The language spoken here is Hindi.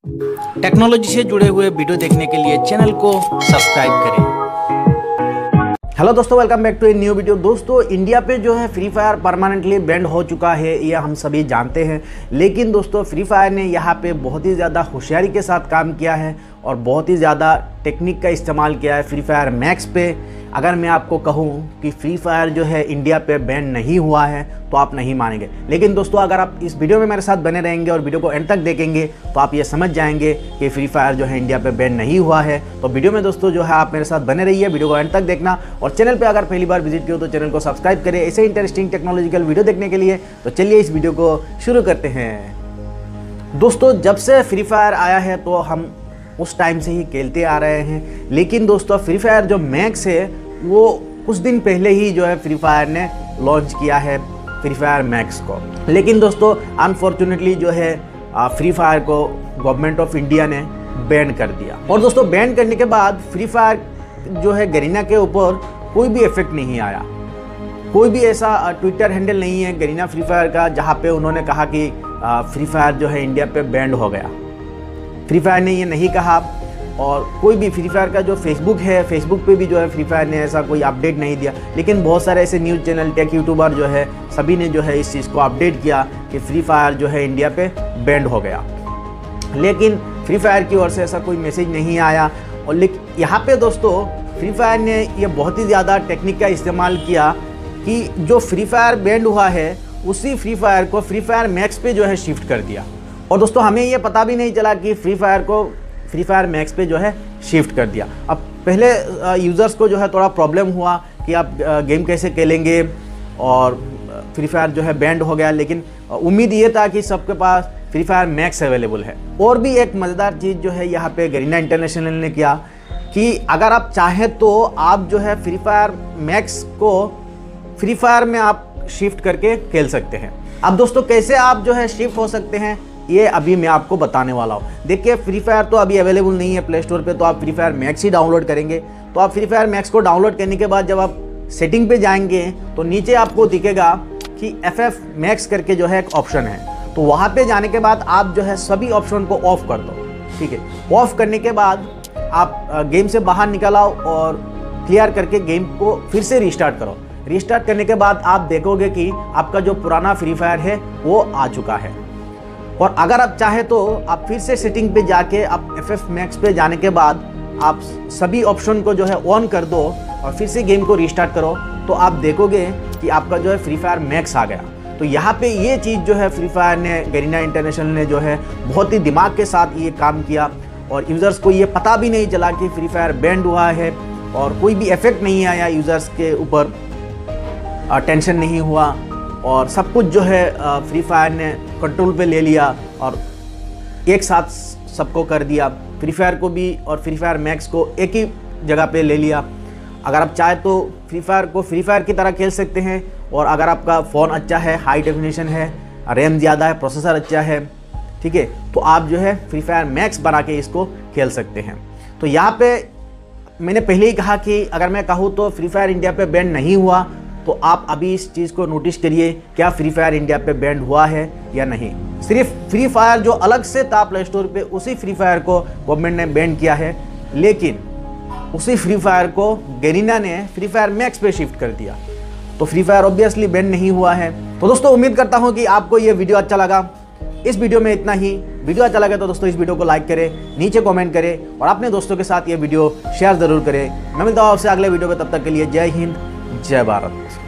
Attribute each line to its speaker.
Speaker 1: टेक्नोलॉजी से जुड़े हुए वीडियो देखने के लिए चैनल को सब्सक्राइब करें। हेलो दोस्तों, welcome back to a new video. दोस्तों, इंडिया पे जो है फ्री फायर परमानेंटली बैंड हो चुका है, ये हम सभी जानते हैं। लेकिन दोस्तों, फ्री फायर ने यहाँ पे बहुत ही ज़्यादा होशियारी के साथ काम किया है और बहुत ही ज़्यादा टेक्निक का इस्तेमाल किया है फ्री फायर मैक्स पे। अगर मैं आपको कहूँ कि फ्री फायर जो है इंडिया पे बैंड नहीं हुआ है तो आप नहीं मानेंगे। लेकिन दोस्तों, अगर आप इस वीडियो में मेरे साथ बने रहेंगे और वीडियो को एंड तक देखेंगे तो आप ये समझ जाएंगे कि फ्री फायर जो है इंडिया पे बैंड नहीं हुआ है। तो वीडियो में दोस्तों जो है आप मेरे साथ बने रहिए, वीडियो को एंड तक देखना। और चैनल पे अगर पहली बार विजिट किया तो चैनल को सब्सक्राइब करें ऐसे इंटरेस्टिंग टेक्नोलॉजिकल वीडियो देखने के लिए। तो चलिए इस वीडियो को शुरू करते हैं। दोस्तों, जब से फ्री फायर आया है तो हम उस टाइम से ही खेलते आ रहे हैं। लेकिन दोस्तों, फ्री फायर जो मैक्स है वो कुछ दिन पहले ही जो है फ्री फायर ने लॉन्च किया है फ्री फायर मैक्स को। लेकिन दोस्तों, अनफॉर्चुनेटली जो है फ्री फायर को गवर्नमेंट ऑफ इंडिया ने बैन कर दिया। और दोस्तों, बैन करने के बाद फ्री फायर जो है गरीना के ऊपर कोई भी इफेक्ट नहीं आया। कोई भी ऐसा ट्विटर हैंडल नहीं है गरीना फ्री फायर का जहाँ पे उन्होंने कहा कि फ्री फायर जो है इंडिया पे बैंड हो गया। फ्री फायर ने ये नहीं कहा। और कोई भी फ्री फायर का जो फेसबुक है, फेसबुक पे भी जो है फ्री फायर ने ऐसा कोई अपडेट नहीं दिया। लेकिन बहुत सारे ऐसे न्यूज़ चैनल, टेक यूट्यूबर जो है सभी ने जो है इस चीज़ को अपडेट किया कि फ्री फायर जो है इंडिया पे बैंड हो गया। लेकिन फ्री फायर की ओर से ऐसा कोई मैसेज नहीं आया। और लेकिन यहाँ पे दोस्तों फ्री फायर ने ये बहुत ही ज़्यादा टेक्निक का इस्तेमाल किया कि जो फ्री फायर बैंड हुआ है उसी फ्री फायर को फ्री फायर मैक्स पे जो है शिफ्ट कर दिया। और दोस्तों, हमें ये पता भी नहीं चला कि फ्री फायर को फ्री फायर मैक्स पे जो है शिफ्ट कर दिया। अब पहले यूज़र्स को जो है थोड़ा प्रॉब्लम हुआ कि आप गेम कैसे खेलेंगे और फ्री फायर जो है बैंड हो गया। लेकिन उम्मीद ये था कि सबके पास फ्री फायर मैक्स अवेलेबल है। और भी एक मज़ेदार चीज़ जो है यहाँ पे गरीना इंटरनेशनल ने किया कि अगर आप चाहें तो आप जो है फ्री फायर मैक्स को फ्री फायर में आप शिफ्ट करके खेल सकते हैं। अब दोस्तों, कैसे आप जो है शिफ्ट हो सकते हैं ये अभी मैं आपको बताने वाला हूँ। देखिए, फ्री फायर तो अभी अवेलेबल नहीं है प्ले स्टोर पे, तो आप फ्री फायर मैक्स ही डाउनलोड करेंगे। तो आप फ्री फायर मैक्स को डाउनलोड करने के बाद जब आप सेटिंग पे जाएंगे तो नीचे आपको दिखेगा कि FF मैक्स करके जो है एक ऑप्शन है। तो वहाँ पे जाने के बाद आप जो है सभी ऑप्शन को ऑफ कर दो। ठीक है, ऑफ करने के बाद आप गेम से बाहर निकल आओ और क्लियर करके गेम को फिर से रिस्टार्ट करो। रिस्टार्ट करने के बाद आप देखोगे कि आपका जो पुराना फ्री फायर है वो आ चुका है। और अगर आप चाहे तो आप फिर से सेटिंग पे जाके आप FF मैक्स पे जाने के बाद आप सभी ऑप्शन को जो है ऑन कर दो और फिर से गेम को रिस्टार्ट करो तो आप देखोगे कि आपका जो है फ्री फायर मैक्स आ गया। तो यहाँ पे ये चीज़ जो है फ्री फायर ने, गरीना इंटरनेशनल ने जो है बहुत ही दिमाग के साथ ये काम किया और यूज़र्स को ये पता भी नहीं चला कि फ्री फायर बैंड हुआ है और कोई भी इफेक्ट नहीं आया यूज़र्स के ऊपर, टेंशन नहीं हुआ और सब कुछ जो है फ्री फायर ने कंट्रोल पे ले लिया और एक साथ सबको कर दिया। फ्री फायर को भी और फ्री फायर मैक्स को एक ही जगह पे ले लिया। अगर आप चाहे तो फ्री फायर को फ्री फायर की तरह खेल सकते हैं। और अगर आपका फ़ोन अच्छा है, हाई डेफिनेशन है, रैम ज़्यादा है, प्रोसेसर अच्छा है, ठीक है, तो आप जो है फ्री फायर मैक्स बना के इसको खेल सकते हैं। तो यहाँ पे मैंने पहले ही कहा कि अगर मैं कहूँ तो फ्री फायर इंडिया पे बैन नहीं हुआ। तो आप अभी इस चीज़ को नोटिस करिए, क्या फ्री फायर इंडिया पे बैंड हुआ है या नहीं। सिर्फ फ्री फायर जो अलग से था प्ले स्टोर पे, उसी फ्री फायर को गवर्नमेंट ने बैन किया है। लेकिन उसी फ्री फायर को गरीना ने फ्री फायर मैक्स पे शिफ्ट कर दिया। तो फ्री फायर ऑब्वियसली बैन नहीं हुआ है। तो दोस्तों, उम्मीद करता हूँ कि आपको ये वीडियो अच्छा लगा। इस वीडियो में इतना ही। वीडियो अच्छा लगे तो दोस्तों इस वीडियो को लाइक करें, नीचे कमेंट करें और अपने दोस्तों के साथ ये वीडियो शेयर ज़रूर करें। मैं मिलता हूँ आपसे अगले वीडियो में, तब तक के लिए जय हिंद, जय भारत।